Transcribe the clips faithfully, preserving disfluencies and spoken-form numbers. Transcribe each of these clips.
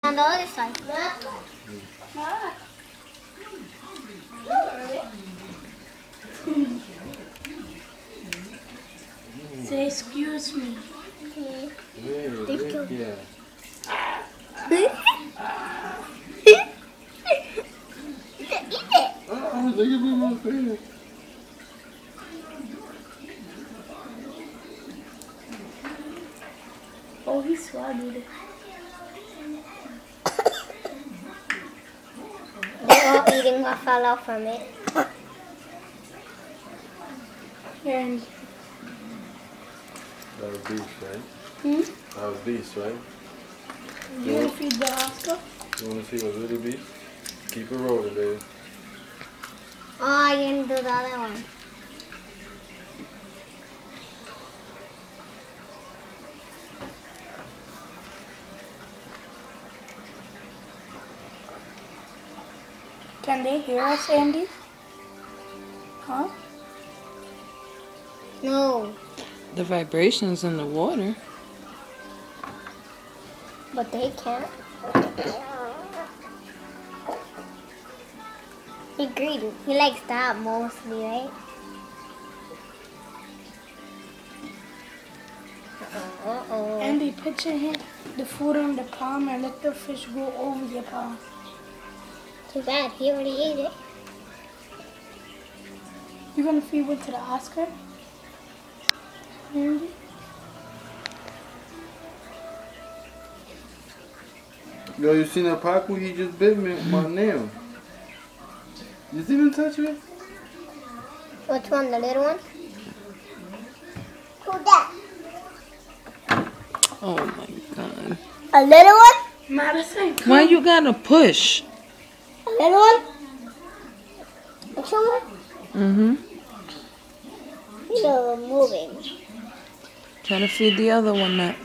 On the other side. Say excuse me. Okay. Yeah, Thank you. yeah. Oh, look at me, my face. Oh, he swallowed it. They're all eating what fell out from it. And That was beef, right? hmm? That was beef, right? You want to feed the Oscar? You want to see what's really beef? Keep it rolling, baby. Oh, I didn't do the other one. Can they hear us, Andy? Huh? No, The vibrations in the water. but they can't. He greedy. He likes that mostly, right? Uh-oh. Uh-oh. Andy, picture him, the food on the palm and let the fish go over your palm. Too bad. He already ate it. You gonna feed it to the Oscar? Andy? Yo, you seen that Pacu? He just bit me my nail. You didn't even touch me? Which one? The little one? Who's that? Oh my god. A little one? Madison, come. Why you gotta push? A little one? Which one? Mm-hmm. You're moving. Try to feed the other one that.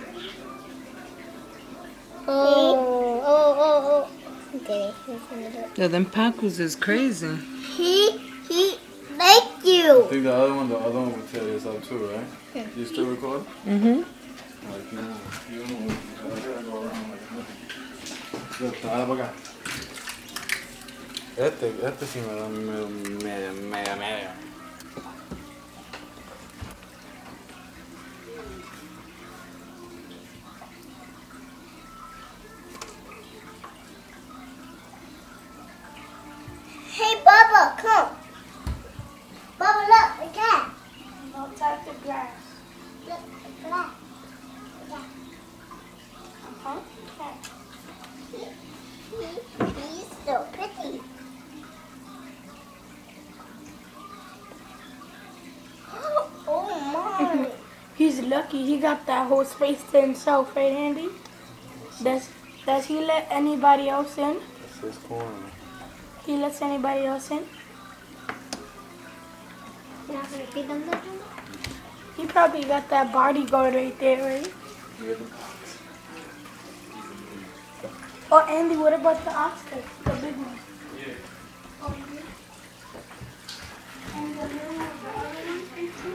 Oh, oh, oh, oh. Okay, he's gonna do it. Yeah, them Pacus is crazy. He, he, thank I you. think the other one, the other one will tear this up too, right? Yeah. You still recording? Mm-hmm. Like, you know, you know, I gotta go around like nothing. Look, dale para acá. Este, este sí me da medio, medio, medio, medio. Hey, Bubba, come. Bubba, look, the cat. No, type the grass. Look, the cat. Huh? He, he, he's so pretty. Oh, my. He's lucky he got that whole space to himself, right, Andy? Does Does he let anybody else in? That's his corner. He lets anybody else in? You're not going to feed them that one? He probably got that bodyguard right there, right? You get the box. Oh, Andy, what about the Oscar? The big one? Yeah. Oh, yeah. And the little one, the other one, too?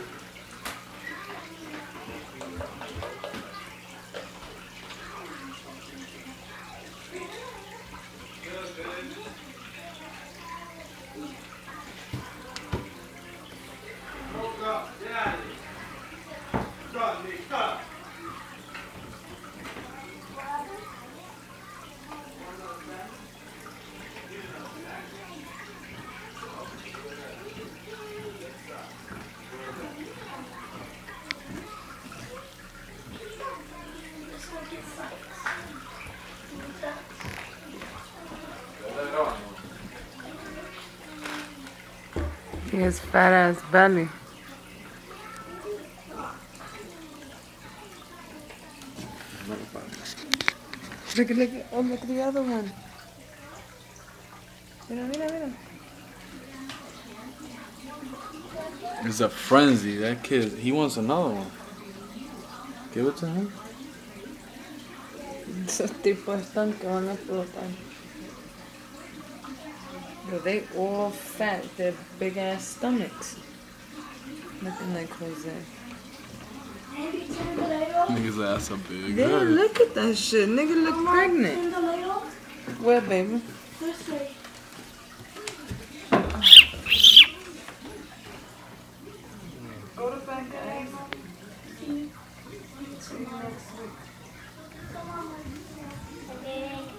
His fat ass belly. Look at, look at, oh, look at the other one. Mira, mira, mira. It's a frenzy. That kid, he wants another one. Give it to him. Esos tipos están que van a explotar. But they all fat. They're big ass stomachs. Nothing like Jose. Andy, turn the light off. Nigga's ass a big. Yeah, look at that shit. Nigga look Mama, pregnant. turn the light off. Where, baby? This way. Go to bed, guys. See you. See you next week. Okay.